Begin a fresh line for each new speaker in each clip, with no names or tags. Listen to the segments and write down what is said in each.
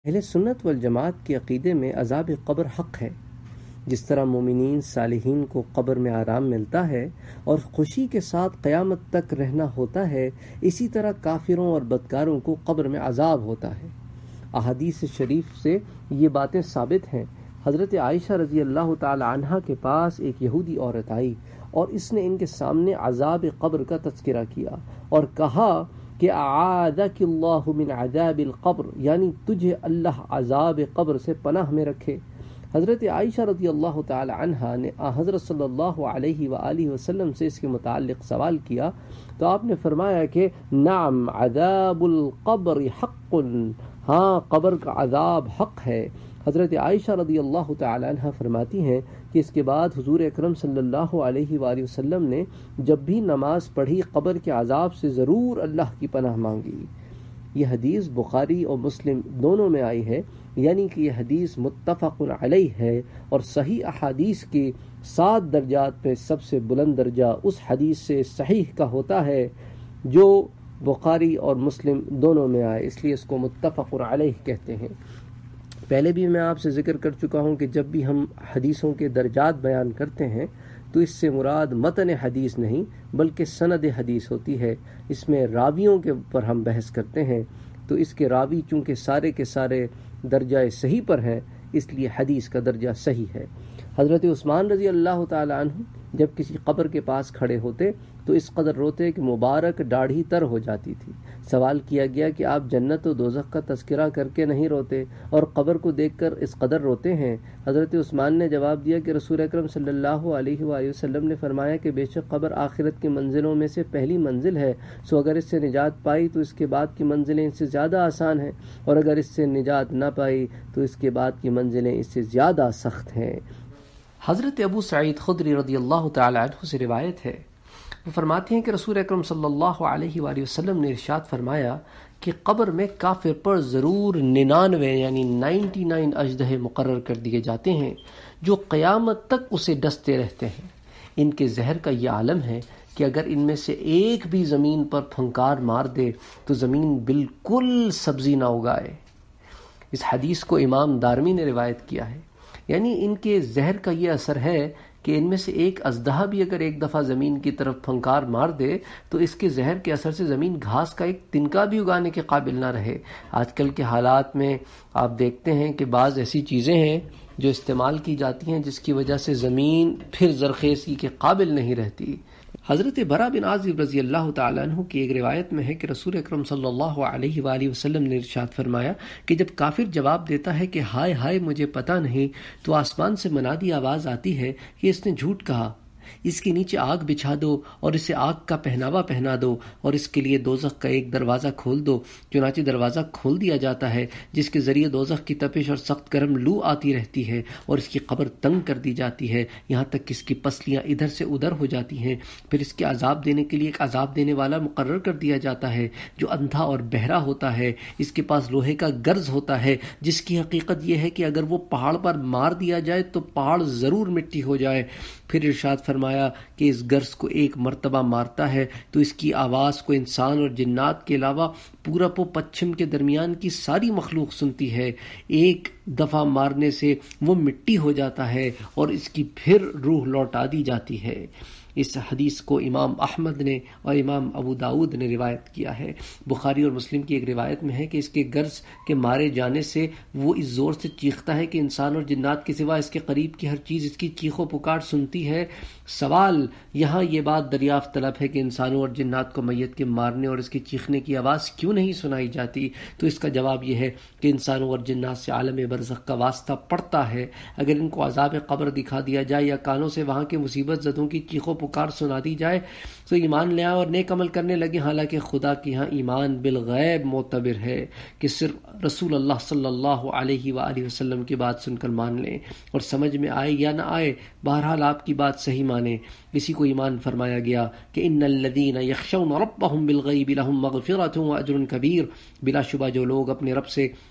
اہل سنت والجماعت کے عقیدے میں عذاب قبر حق ہے۔ جس طرح مومنین صالحین کو قبر میں آرام ملتا ہے اور خوشی کے ساتھ قیامت تک رہنا ہوتا ہے، اسی طرح کافروں اور بدکاروں کو قبر میں عذاب ہوتا ہے۔ احادیث شریف سے یہ باتیں ثابت ہیں۔ حضرت عائشہ رضی اللہ تعالی عنہا کے پاس ایک یہودی عورت آئی اور اس نے ان کے سامنے عذاب قبر کا تذکرہ کیا اور کہا کہ اعاذک اللہ من عذاب القبر، یعنی تجھے اللہ عذاب قبر سے پناہ میں رکھے۔ حضرت عائشہ رضی اللہ تعالی عنہا نے حضرت صلی اللہ علیہ وآلہ وسلم سے اس کے متعلق سوال کیا تو آپ نے فرمایا کہ نعم عذاب القبر حق، ہاں قبر کا عذاب حق ہے۔ حضرت عائشہ رضی اللہ تعالی عنہ فرماتی ہیں کہ اس کے بعد حضور اکرم صلی اللہ علیہ وآلہ وسلم نے جب بھی نماز پڑھی قبر کے عذاب سے ضرور اللہ کی پناہ مانگی۔ یہ حدیث بخاری اور مسلم دونوں میں آئی ہے، یعنی کہ یہ حدیث متفق علیہ ہے، اور صحیح احادیث کے 7 درجات میں سب سے بلند درجہ اس حدیث سے صحیح کا ہوتا ہے جو بخاری اور مسلم دونوں میں آئے، اس لیے اس کو متفق علیہ کہتے ہیں۔ پہلے بھی میں آپ سے ذکر کر چکا ہوں کہ جب بھی ہم حدیثوں کے درجات بیان کرتے ہیں تو اس سے مراد متن حدیث نہیں بلکہ سند حدیث ہوتی ہے۔ اس میں راویوں کے اوپر ہم بحث کرتے ہیں، تو اس کے راوی چونکہ سارے کے سارے درجہ صحیح پر ہیں، اس لیے حدیث کا درجہ صحیح ہے۔ حضرت عثمان رضی اللہ تعالی عنہ جب کسی قبر کے پاس کھڑے ہوتے تو اس قدر روتے کہ مبارک داڑھی تر ہو جاتی تھی۔ سوال کیا گیا کہ آپ جنت و دوزخ کا تذکرہ کر کے نہیں روتے اور قبر کو دیکھ کر اس قدر روتے ہیں؟ حضرت عثمان نے جواب دیا کہ رسول اکرم صلی اللہ علیہ وآلہ وسلم نے فرمایا کہ بے شک قبر آخرت کی منزلوں میں سے پہلی منزل ہے، سو اگر اس سے نجات پائی تو اس کے بعد کی منزلیں اس سے زیادہ آسان ہیں، اور اگر اس سے نجات نہ پائی تو اس کے بعد کی منزلیں اس سے زیادہ سخت ہیں۔ حضرت ابو سعید خدری رضی اللہ تعالی عنہ سے روایت ہے، وہ فرماتے ہیں کہ رسول اکرم صلی اللہ علیہ وآلہ وسلم نے ارشاد فرمایا کہ قبر میں کافر پر ضرور 99 یعنی 99 اژدہے مقرر کر دیے جاتے ہیں جو قیامت تک اسے ڈستے رہتے ہیں۔ ان کے زہر کا یہ عالم ہے کہ اگر ان میں سے ایک بھی زمین پر پھنکار مار دے تو زمین بالکل سبزی نہ اگائے۔ اس حدیث کو امام دارمی نے روایت کیا ہے، یعنی ان کے زہر کا یہ اثر ہے کہ ان میں سے ایک اژدہا بھی اگر ایک دفعہ زمین کی طرف پھنکار مار دے تو اس کے زہر کے اثر سے زمین گھاس کا ایک تنکا بھی اگانے کے قابل نہ رہے۔ آج کل کے حالات میں آپ دیکھتے ہیں کہ بعض ایسی چیزیں ہیں جو استعمال کی جاتی ہیں جس کی وجہ سے زمین پھر زرخیزی کے قابل نہیں رہتی۔ حضرت برا بن عازب رضی اللہ تعالیٰ عنہ کی ایک روایت میں ہے کہ رسول اکرم صلی اللہ علیہ وآلہ وسلم نے ارشاد فرمایا کہ جب کافر جواب دیتا ہے کہ ہائے ہائے مجھے پتہ نہیں، تو آسمان سے منادی آواز آتی ہے کہ اس نے جھوٹ کہا، اس کے نیچے آگ بچھا دو اور اسے آگ کا پہناوا پہنا دو اور اس کے لیے دوزخ کا ایک دروازہ کھول دو۔ چنانچہ دروازہ کھول دیا جاتا ہے جس کے ذریعے دوزخ کی تپش اور سخت گرم لو آتی رہتی ہے اور اس کی قبر تنگ کر دی جاتی ہے، یہاں تک کہ اس کی پسلیاں ادھر سے ادھر ہو جاتی ہیں۔ پھر اس کے عذاب دینے کے لیے ایک عذاب دینے والا مقرر کر دیا جاتا ہے جو اندھا اور بہرا ہوتا ہے۔ اس کے پاس لوہے کا گرز ہوتا ہے جس کی حقیقت یہ ہے کہ اگر وہ پہاڑ پر مار دیا جائے تو پہاڑ ضرور مٹی ہو جائے۔ پھر ارشاد فرمایا کہ اس گرز کو ایک مرتبہ مارتا ہے تو اس کی آواز کو انسان اور جنات کے علاوہ پورب و پچھم کے درمیان کی ساری مخلوق سنتی ہے۔ ایک دفعہ مارنے سے وہ مٹی ہو جاتا ہے اور اس کی پھر روح لوٹا دی جاتی ہے۔ اس حدیث کو امام احمد نے اور امام ابو داود نے روایت کیا ہے۔ بخاری اور مسلم کی ایک روایت میں ہے کہ اس کے گرز کے مارے جانے سے وہ اس زور سے چیختا ہے کہ انسان اور جنات کے سوا اس کے قریب کی ہر چیز اس کی چیخ و پکار سنتی ہے۔ سوال یہاں یہ بات دریافت طلب ہے کہ انسانوں اور جنات کو میت کے مارنے اور اس کے چیخنے کی آواز کیوں نہیں سنائی جاتی؟ تو اس کا جواب یہ ہے کہ انسانوں اور جنات سے عالم برزخ کا واسطہ پڑتا ہے۔ اگر ان کو عذاب قبر دکھا دیا جائے یا کانوں سے وہاں کے مصیبت زدوں کی چیخ و پکار سنا دی جائے تو ایمان لے آئیں اور نیک عمل کرنے لگے، حالانکہ خدا کے ہاں ایمان بالغیب معتبر ہے کہ صرف رسول اللہ صلی اللہ علیہ وآلہ وسلم کی بات سن کر مان لیں، اور سمجھ میں آئے یا نہ آئے بہرحال آپ کی بات صحیح مانیں۔ اسی کو ایمان فرمایا گیا کہ ان الذین یخشون ربهم بالغیب لهم مغفرۃ واجر کبیر، بلا شبہ جو لوگ اپنے رب سے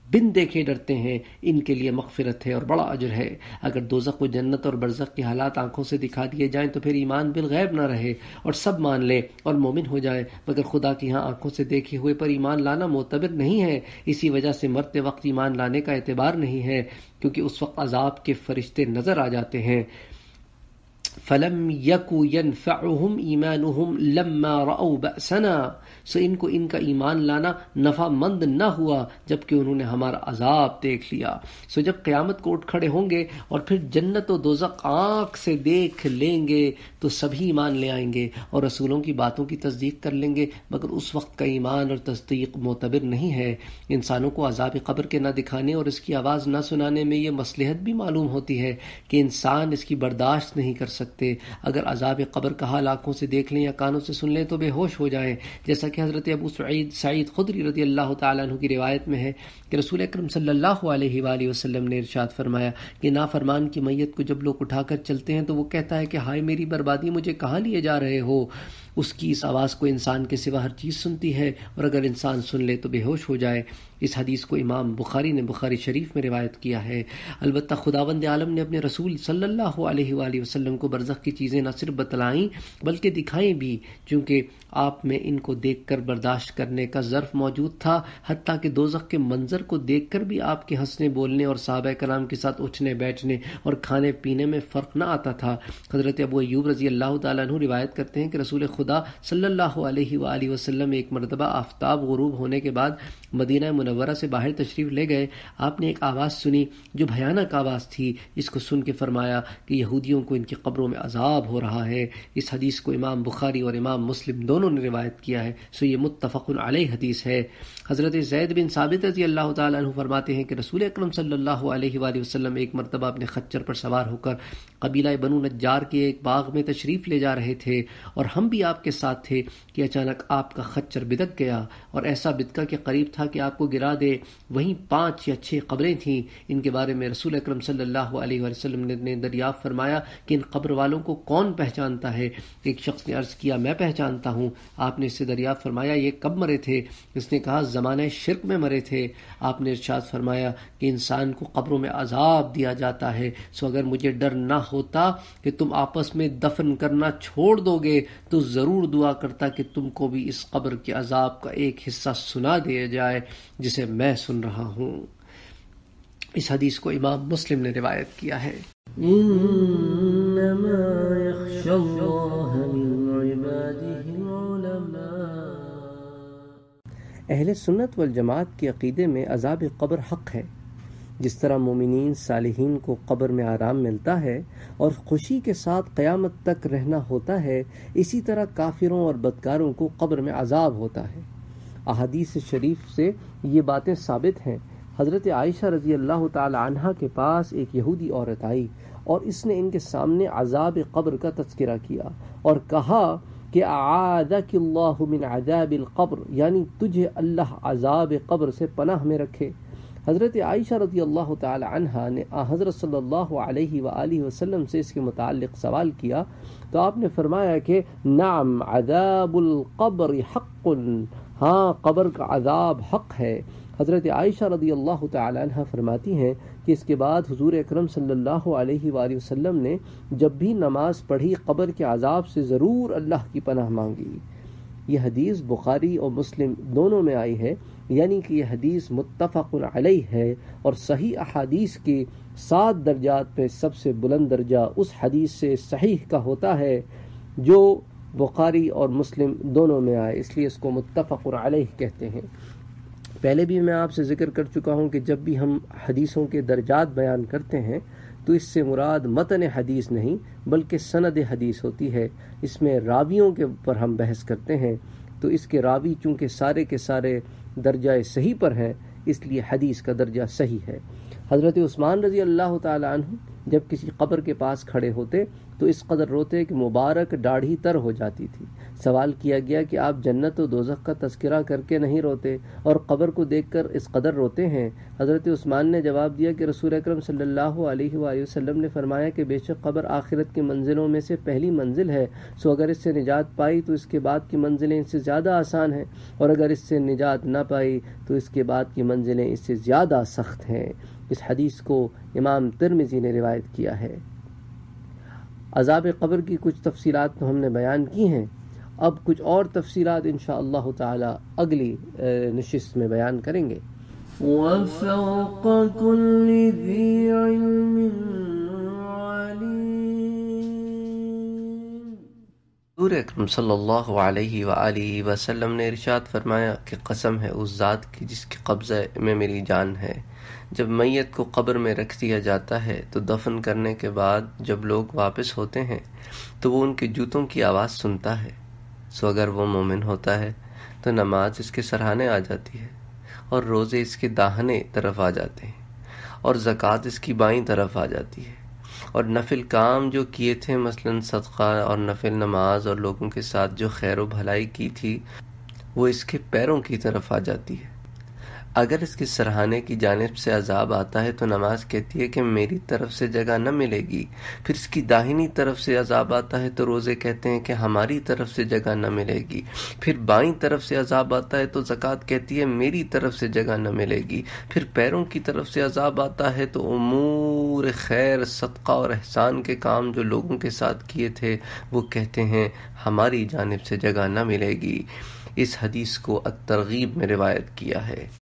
بن دیکھے ڈرتے ہیں ان کے لیے مغفرت ہے اور بڑا اجر ہے۔ اگر دوزخ و جنت اور برزخ کے حالات آنکھوں سے دکھا دیے جائیں تو پھر ایمان بالغیب نہ رہے اور سب مان لیں اور مومن ہو جائیں، مگر خدا کی ہاں آنکھوں سے دیکھے ہوئے پر ایمان لانا معتبر نہیں ہے۔ اسی وجہ سے مرتے وقت ایمان لانے کا اعتبار نہیں ہے، کیونکہ اس وقت عذاب کے فرشتے نظر آ جاتے ہیں۔ فَلَمْ يَكُ يَنْفَعُهُمْ إِيمَانُهُمْ لَمَّا رَأَوْا بَأْسَنَا، سو ان کو ان کا ایمان لانا نفع مند نہ ہوا جبکہ انہوں نے ہمارا عذاب دیکھ لیا۔ سو جب قیامت کو اٹھ کھڑے ہوں گے اور پھر جنت و دوزخ آنکھ سے دیکھ لیں گے تو سبھی ایمان لے آئیں گے اور رسولوں کی باتوں کی تصدیق کر لیں گے، مگر اس وقت کا ایمان اور تصدیق معتبر نہیں ہے۔ انسانوں کو عذاب قبر کے نہ دکھانے اور اس کی آواز نہ سنانے میں یہ مصلحت بھی معلوم ہوتی ہے کہ انسان اس کی برداشت نہیں کر سکتے۔ اگر عذاب قبر کا حال آنکھوں سے دیکھ لیں یا کانوں سے سن لیں تو بے ہوش ہو جائیں، جیسا کہ حضرت ابو سعید قدری رضی اللہ تعالیٰ عنہ کی روایت میں ہے کہ رسول اکرم صلی اللہ علیہ وآلہ وسلم نے ارشاد فرمایا کہ نافرمان کی میت کو جب لوگ اٹھا کر چلتے ہیں تو وہ کہتا ہے کہ ہائے میری بربادی، مجھے کہاں لیے جا رہے ہو۔ اس کی اس آواز کو انسان کے سوا ہر چیز سنتی ہے، اور اگر انسان سن لے تو بے ہوش ہو جائے۔ اس حدیث کو امام بخاری نے بخاری شریف میں روایت کیا ہے۔ البتہ خداوند عالم نے اپنے رسول صلی اللہ علیہ وآلہ وسلم کو برزخ کی چیزیں نہ صرف بتلائیں بلکہ دکھائیں بھی، چونکہ آپ میں ان کو دیکھ کر برداشت کرنے کا ظرف موجود تھا، حتیٰ کہ دوزخ کے منظر کو دیکھ کر بھی آپ کے ہنسنے بولنے اور صحابہ کرام کے ساتھ اٹھنے بیٹھنے اور کھانے پینے میں فرق نہ آتا تھا۔ حضرت ابو ایوب رضی اللہ تعالیٰ عنہ روایت کرتے ہیں کہ رسول خدا صلی اللہ علیہ وآلہ وسلم ایک مرتبہ آفتاب غروب ہونے کے بعد مدینہ منورہ سے باہر تشریف لے گئے۔ آپ نے ایک آواز سنی جو بھیانک آواز تھی، اس کو سن کے فرمایا کہ یہودیوں کو ان کی قبروں میں عذاب ہو رہا ہے۔ اس حدیث کو امام بخاری اور امام مسلم دونوں نے روایت کیا ہے، سو یہ متفق علیہ حدیث ہے۔ حضرت زید بن ثابت رضی اللہ تعالیٰ عنہ فرماتے ہیں کہ رسول اکرم صلی اللہ علیہ وآلہ وسلم ایک مرتبہ اپنے خچر پر سوار ہو کر قبیلہ بنو نجار کے ایک باغ میں تشریف لے جا رہے تھے اور ہم بھی آپ کے ساتھ تھے کہ اچانک آپ کا خچر بدک گیا اور ایسا بدکا کہ قریب تھا کہ آپ کو گرا دے۔ وہیں 5 یا 6 قبریں تھیں۔ ان کے بارے میں رسول اکرم صلی اللہ علیہ وسلم نے دریافت فرمایا کہ ان قبر والوں کو کون پہچانتا ہے؟ ایک شخص نے عرض کیا میں پہچانتا ہوں۔ آپ نے اس سے دریافت فرمایا یہ کب مرے تھے؟ اس نے کہا زمانہ شرک میں مرے تھے۔ آپ نے ارشاد فرمایا کہ انسان کو قبروں میں عذاب دیا جاتا ہے، سو اگر مجھے ڈر نہ ہوتا کہ تم آپس میں دفن کرنا چھوڑ دو گے تو ضرور دعا کرتا کہ تم کو بھی اس قبر کے عذاب کا ایک حصہ سنا دیا جائے جسے میں سن رہا ہوں۔ اس حدیث کو امام مسلم نے روایت کیا ہے۔ انما یخشی اللہ من عبادہ العلماء۔ اہل سنت والجماعت کے عقیدے میں عذاب قبر حق ہے۔ جس طرح مومنین صالحین کو قبر میں آرام ملتا ہے اور خوشی کے ساتھ قیامت تک رہنا ہوتا ہے، اسی طرح کافروں اور بدکاروں کو قبر میں عذاب ہوتا ہے۔ احادیث شریف سے یہ باتیں ثابت ہیں۔ حضرت عائشہ رضی اللہ تعالی عنہا کے پاس ایک یہودی عورت آئی اور اس نے ان کے سامنے عذاب قبر کا تذکرہ کیا اور کہا کہ اعاذک اللہ من عذاب القبر، یعنی تجھے اللہ عذاب قبر سے پناہ میں رکھے۔ حضرت عائشہ رضی اللہ تعالی عنہا نے حضرت صلی اللہ علیہ وآلہ وسلم سے اس کے متعلق سوال کیا تو آپ نے فرمایا کہ نعم عذاب القبر حق، ہاں قبر کا عذاب حق ہے۔ حضرت عائشہ رضی اللہ تعالی عنہ فرماتی ہیں کہ اس کے بعد حضور اکرم صلی اللہ علیہ وآلہ وسلم نے جب بھی نماز پڑھی قبر کے عذاب سے ضرور اللہ کی پناہ مانگی۔ یہ حدیث بخاری اور مسلم دونوں میں آئی ہے، یعنی کہ یہ حدیث متفق علیہ ہے، اور صحیح احادیث کی 7 درجات میں سب سے بلند درجہ اس حدیث سے صحیح کا ہوتا ہے جو بخاری اور مسلم دونوں میں آئے، اس لیے اس کو متفق علیہ کہتے ہیں۔ پہلے بھی میں آپ سے ذکر کر چکا ہوں کہ جب بھی ہم حدیثوں کے درجات بیان کرتے ہیں تو اس سے مراد متن حدیث نہیں بلکہ سند حدیث ہوتی ہے۔ اس میں راویوں کے اوپر ہم بحث کرتے ہیں، تو اس کے راوی چونکہ سارے کے سارے درجہ صحیح پر ہیں، اس لیے حدیث کا درجہ صحیح ہے۔ حضرت عثمان رضی اللہ تعالی عنہ جب کسی قبر کے پاس کھڑے ہوتے تو اس قدر روتے کہ مبارک داڑھی تر ہو جاتی تھی۔ سوال کیا گیا کہ آپ جنت و دوزخ کا تذکرہ کر کے نہیں روتے اور قبر کو دیکھ کر اس قدر روتے ہیں؟ حضرت عثمان نے جواب دیا کہ رسول اکرم صلی اللہ علیہ وآلہ وسلم نے فرمایا کہ بے شک قبر آخرت کی منزلوں میں سے پہلی منزل ہے، سو اگر اس سے نجات پائی تو اس کے بعد کی منزلیں اس سے زیادہ آسان ہیں، اور اگر اس سے نجات نہ پائی تو اس کے بعد کی منزلیں اس سے زیادہ سخت ہیں۔ اس حدیث کو امام ترمذی نے روایت کیا ہے۔ عذاب قبر کی کچھ تفصیلات تو ہم نے بیان کی ہیں، اب کچھ اور تفصیلات انشاءاللہ تعالی اگلی نشست میں بیان کریں گے۔ وَفَوْقَ كُلِّ ذِي عِلْمٍ عَلِيمٍ۔ حضور اکرم صلی اللہ علیہ وآلہ وسلم نے ارشاد فرمایا کہ قسم ہے اس ذات کی جس کے قبضے میں میری جان ہے، جب میت کو قبر میں رکھ دیا جاتا ہے تو دفن کرنے کے بعد جب لوگ واپس ہوتے ہیں تو وہ ان کے جوتوں کی آواز سنتا ہے، سو اگر وہ مومن ہوتا ہے تو نماز اس کے سرہانے آ جاتی ہے، اور روزے اس کے داہنے طرف آ جاتے ہیں، اور زکوٰۃ اس کی بائیں طرف آ جاتی ہے، اور نفل کام جو کیے تھے مثلا صدقہ اور نفل نماز اور لوگوں کے ساتھ جو خیر و بھلائی کی تھی وہ اس کے پیروں کی طرف آ جاتی ہے۔ اگر اس کے سرہانے کی جانب سے عذاب آتا ہے تو نماز کہتی ہے کہ میری طرف سے جگہ نہ ملے گی، پھر اس کی داہنی طرف سے عذاب آتا ہے تو روزے کہتے ہیں کہ ہماری طرف سے جگہ نہ ملے گی، پھر بائیں طرف سے عذاب آتا ہے تو زکوٰۃ کہتی ہے میری طرف سے جگہ نہ ملے گی، پھر پیروں کی طرف سے عذاب آتا ہے تو امور خیر صدقہ اور احسان کے کام جو لوگوں کے ساتھ کیے تھے وہ کہتے ہیں ہماری جانب سے جگہ نہ ملے گی۔ اس حدیث کو الترغیب میں روایت کیا ہے۔